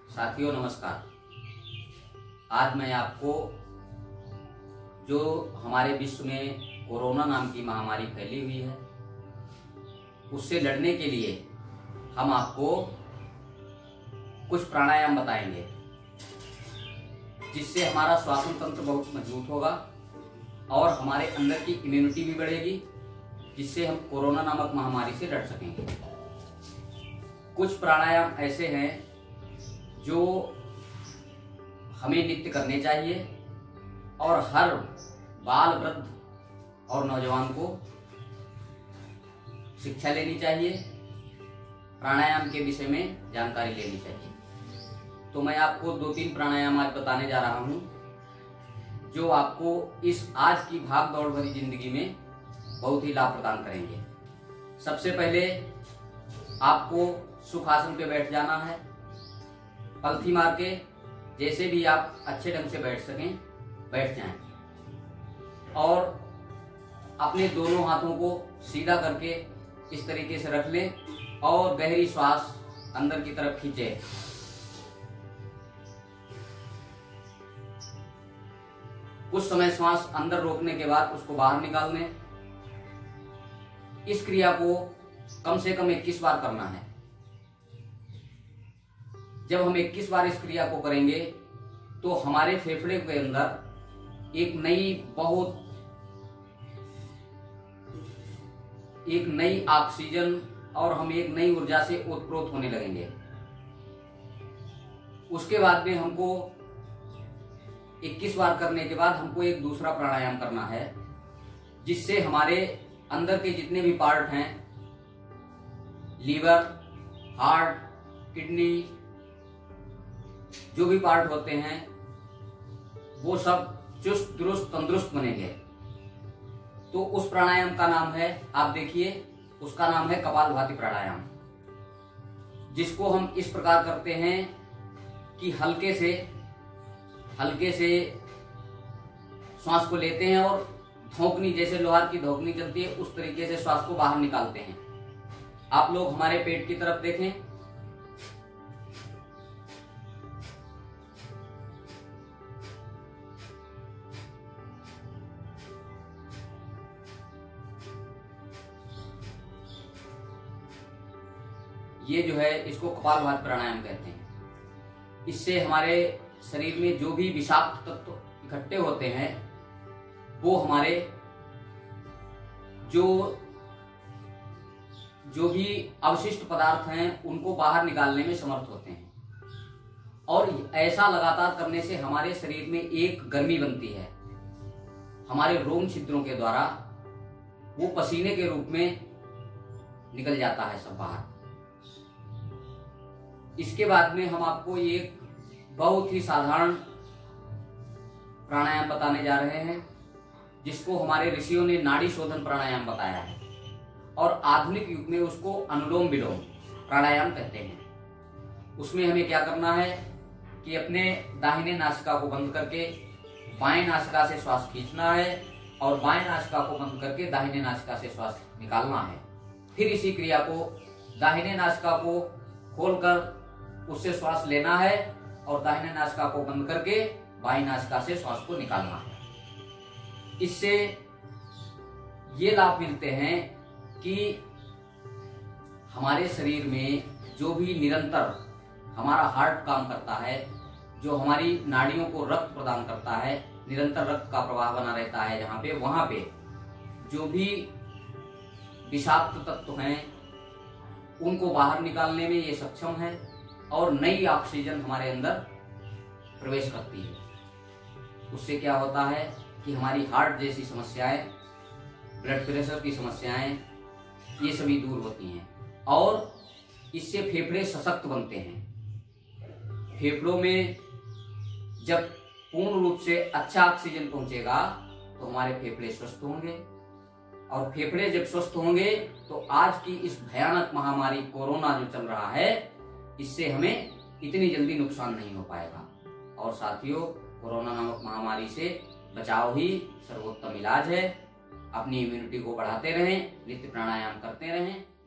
साथियों नमस्कार। आज मैं आपको जो हमारे विश्व में कोरोना नाम की महामारी फैली हुई है उससे लड़ने के लिए हम आपको कुछ प्राणायाम बताएंगे जिससे हमारा श्वसन तंत्र बहुत मजबूत होगा और हमारे अंदर की इम्यूनिटी भी बढ़ेगी, जिससे हम कोरोना नामक महामारी से लड़ सकेंगे। कुछ प्राणायाम ऐसे हैं जो हमें नित्य करने चाहिए और हर बाल, वृद्ध और नौजवान को शिक्षा लेनी चाहिए, प्राणायाम के विषय में जानकारी लेनी चाहिए। तो मैं आपको 2-3 प्राणायाम आज बताने जा रहा हूं जो आपको इस आज की भाग दौड़ भरी जिंदगी में बहुत ही लाभ प्रदान करेंगे। सबसे पहले आपको सुखासन पे बैठ जाना है, पलथी मार के, जैसे भी आप अच्छे ढंग से बैठ सकें बैठ जाएं और अपने दोनों हाथों को सीधा करके इस तरीके से रख लें और गहरी श्वास अंदर की तरफ खींचे। कुछ समय श्वास अंदर रोकने के बाद उसको बाहर निकाल लें। इस क्रिया को कम से कम 21 बार करना है। जब हम 21 बार इस क्रिया को करेंगे तो हमारे फेफड़े के अंदर एक नई ऑक्सीजन और हम एक नई ऊर्जा से ओतप्रोत होने लगेंगे। उसके बाद में हमको 21 बार करने के बाद हमको एक दूसरा प्राणायाम करना है जिससे हमारे अंदर के जितने भी पार्ट हैं, लीवर, हार्ट, किडनी, जो भी पार्ट होते हैं वो सब चुस्त दुरुस्त तंदुरुस्त बनेंगे। तो उस प्राणायाम का नाम है, आप देखिए, उसका नाम है कपालभाति प्राणायाम, जिसको हम इस प्रकार करते हैं कि हल्के से श्वास को लेते हैं और धौंकनी, जैसे लोहार की धौंकनी चलती है उस तरीके से श्वास को बाहर निकालते हैं। आप लोग हमारे पेट की तरफ देखें, ये जो है इसको कपालभाति प्राणायाम कहते हैं। इससे हमारे शरीर में जो भी विषाक्त तत्व इकट्ठे होते हैं वो हमारे जो भी अवशिष्ट पदार्थ हैं उनको बाहर निकालने में समर्थ होते हैं। और ऐसा लगातार करने से हमारे शरीर में एक गर्मी बनती है, हमारे रोम छिद्रों के द्वारा वो पसीने के रूप में निकल जाता है सब बाहर। इसके बाद में हम आपको एक बहुत ही साधारण प्राणायाम बताने जा रहे हैं जिसको हमारे ऋषियों ने नाड़ी शोधन प्राणायाम बताया है और आधुनिक युग में उसको अनुलोम विलोम प्राणायाम कहते हैं। उसमें हमें क्या करना है कि अपने दाहिने नासिका को बंद करके बाएं नासिका से श्वास खींचना है और बाएं नासिका को बंद करके दाहिने नासिका से श्वास निकालना है। फिर इसी क्रिया को दाहिने नासिका को खोलकर उससे श्वास लेना है और दाहिने नासिका को बंद करके बाईं नासिका से श्वास को निकालना है। इससे ये लाभ मिलते हैं कि हमारे शरीर में जो भी निरंतर हमारा हार्ट काम करता है, जो हमारी नाड़ियों को रक्त प्रदान करता है, निरंतर रक्त का प्रवाह बना रहता है जहां पे, वहां पे जो भी विषाक्त तत्व हैं उनको बाहर निकालने में ये सक्षम है और नई ऑक्सीजन हमारे अंदर प्रवेश करती है। उससे क्या होता है कि हमारी हार्ट जैसी समस्याएं, ब्लड प्रेशर की समस्याएं, ये सभी दूर होती हैं और इससे फेफड़े सशक्त बनते हैं। फेफड़ों में जब पूर्ण रूप से अच्छा ऑक्सीजन पहुंचेगा तो हमारे फेफड़े स्वस्थ होंगे और फेफड़े जब स्वस्थ होंगे तो आज की इस भयानक महामारी कोरोना जो चल रहा है इससे हमें इतनी जल्दी नुकसान नहीं हो पाएगा। और साथियों, कोरोना नामक महामारी से बचाव ही सर्वोत्तम इलाज है। अपनी इम्यूनिटी को बढ़ाते रहें, नित्य प्राणायाम करते रहें।